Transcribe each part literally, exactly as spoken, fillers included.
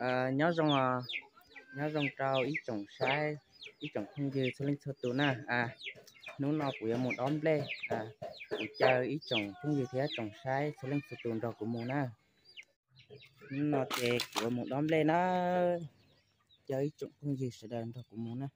à, nhớ rằng à, nhớ rằng trao ý trồng sai ý trồng không dư cho linh thuật tụ na à nó nó của một đón lê à của chờ ý trồng không dư thế trồng sai cho linh thuật tụ rồi của mù na nó chè của một đón lê nó chờ ý trồng không dư sẽ đền rồi của mù na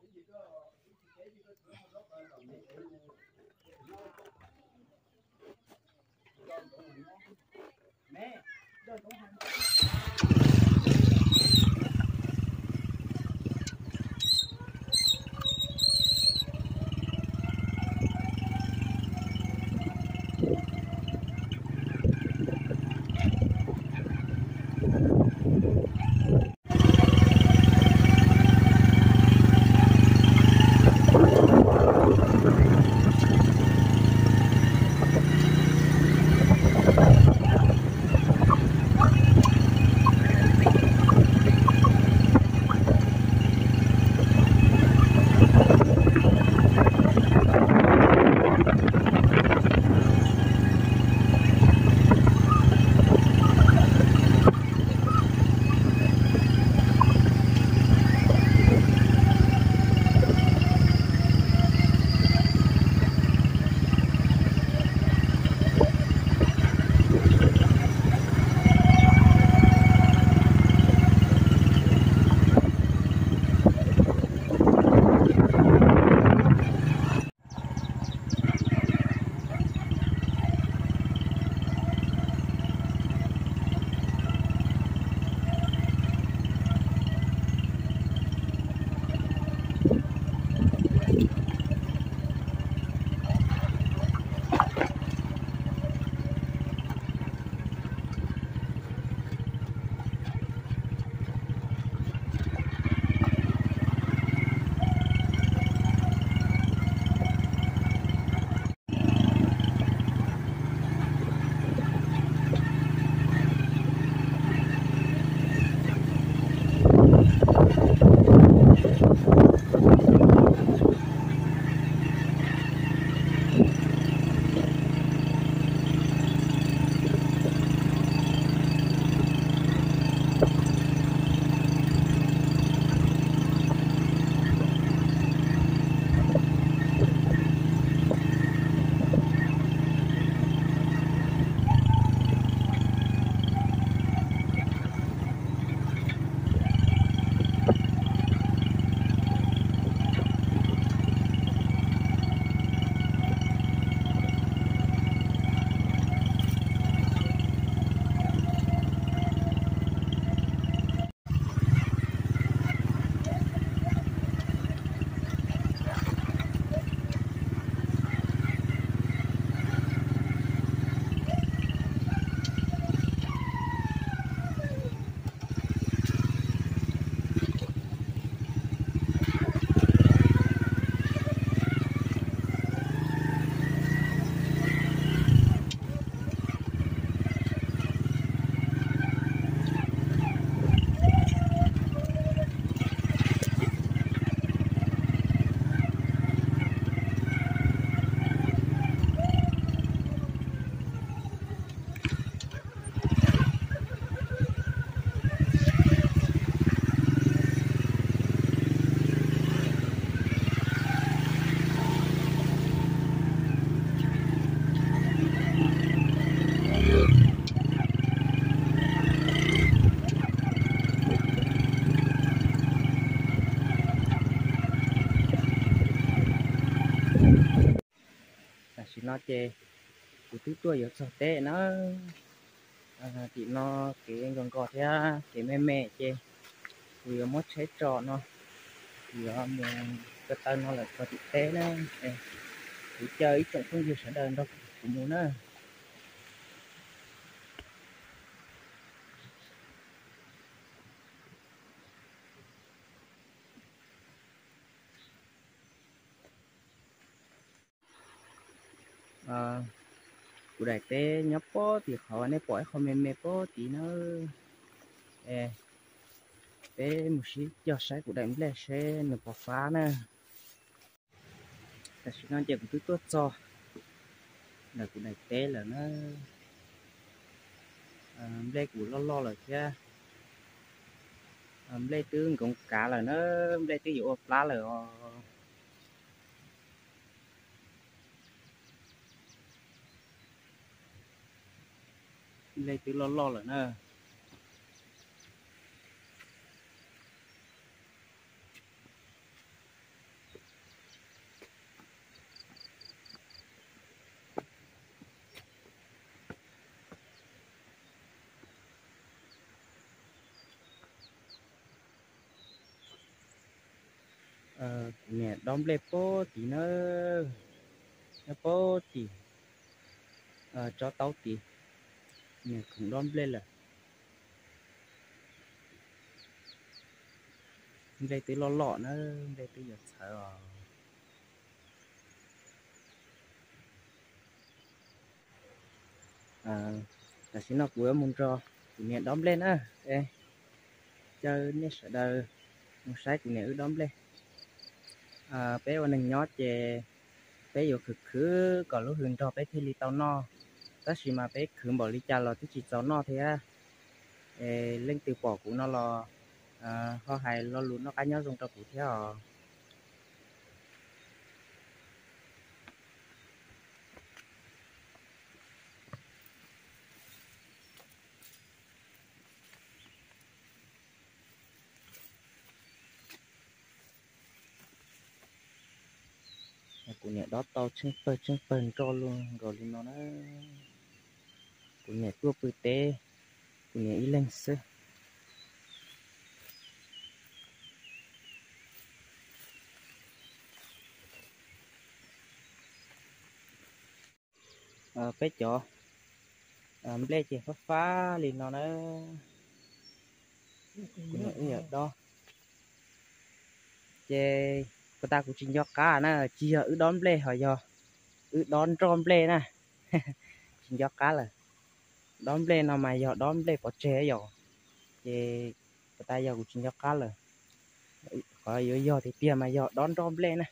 chỉ nó chè của thứ tuổi ở sọt tệ nó à, thì nó cái anh còn có thế cái mẹ mẹ chè vì mất chế trọ nó thì ở mình cái tên nó là có thực tế đó thì chơi ít trong không nhiều sẽ đơn đâu cũng muốn á à, của đại tế nhấp po thì họ này bỏ không mềm mềm po thì nó ê tế một xí cho sai của đại là sẽ được bỏ phá nè ta sẽ nói chuyện với tốt cho là của đại tế là nó à, đây của lo lo là kia lấy tướng cũng cả là nó lấy tướng dụ lá là lấy tướng lo lo là nó ờ mẹ đom lấy po thì nó nó po thì ờ cho tao thì mẹ cũng đom lấy là lấy tướng lo lo nó lấy tướng giật sợ à là xin nó của môn cho thì mẹ đom lên á ê chơi nét sợ đời một sai của mẹ đom lên à béวันนึง nhót về bé yêu khử khử còn lúc hương cho bé thì li tao no ta chỉ mà bé khử bỏ li cha lo thì chỉ tao no thế à ê, lên từ bỏ của nó lo à ho hay lo luôn nó cá nhớ dùng cho cụ theo cụ nhẹ đó tao chân phơi chân phơi cho luôn rồi lên nó nó cụ nhẹ tua bự tê cụ nhẹ ý lên sơ à bé chó à bé chỉ phá phá lên nó nó cụ nhẹ ý ở đó chê cô ta cũng chỉ do cá nè chỉ ở đón ble hỏi do ở đón tròn ble nè chỉ do cá là đón ble nào mà do đón ble có chế rồi chê cô ta do cũng chỉ do cá là có do do thì tiền mà do đón tròn ble nè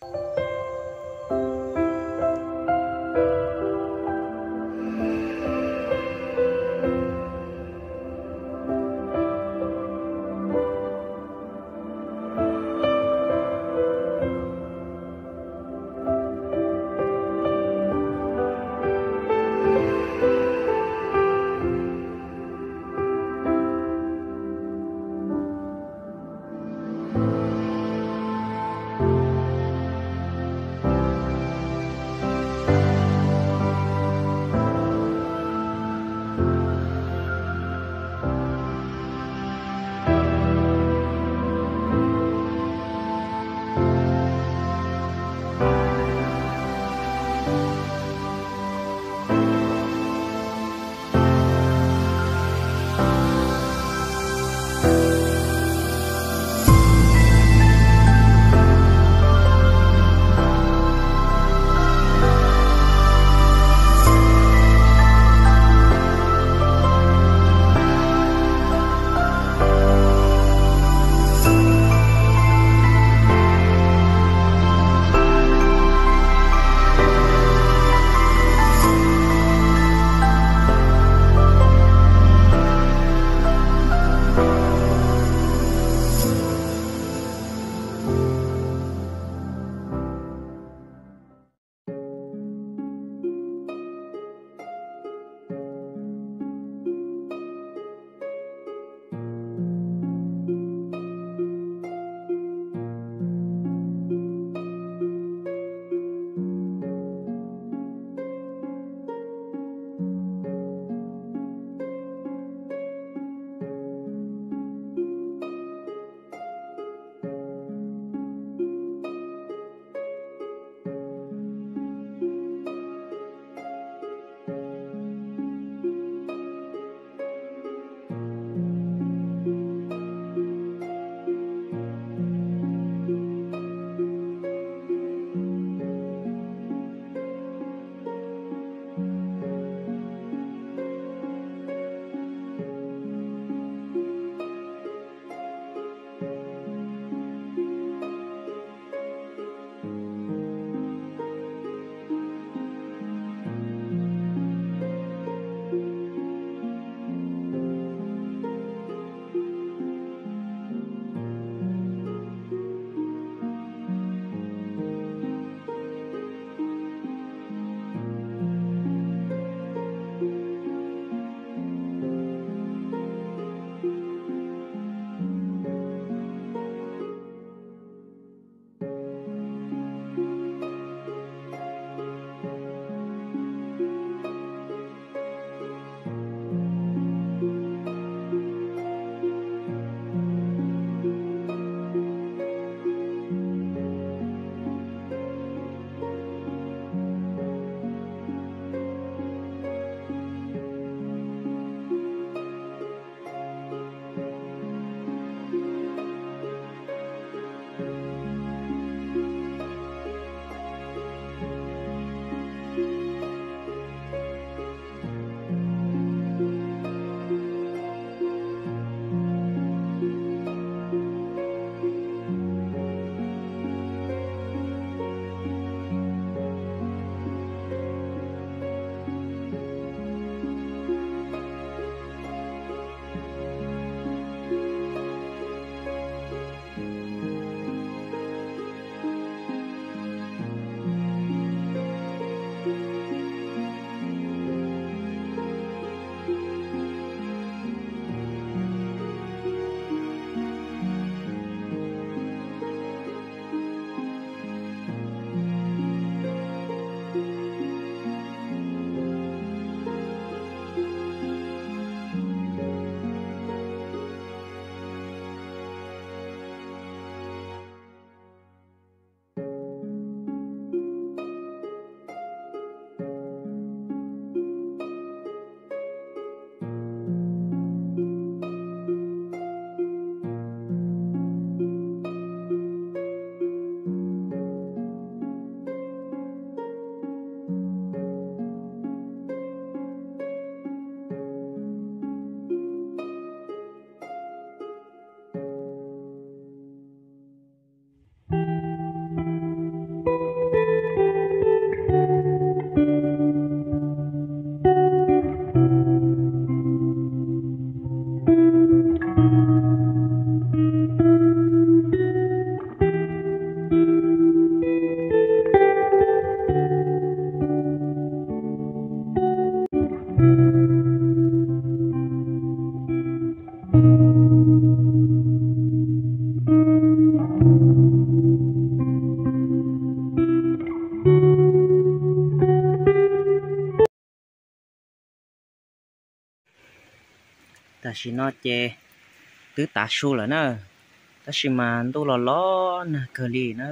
ta chỉ nó chè tứ tá su là nó ta chỉ mà tôi là ló nè cờ lì nó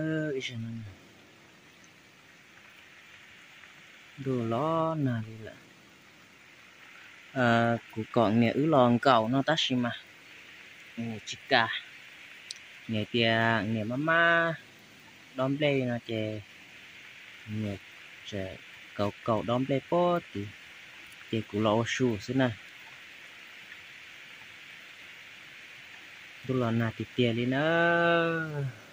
đồ ló nè là à cụ còn nghe ứ lon cầu nó ta chỉ mà nghe chica nghe tia nghe mama đom play nó chè nghe chè cầu cầu đom play po thì chè cụ lò su xí nè tôi là nà thì tiền đi nữa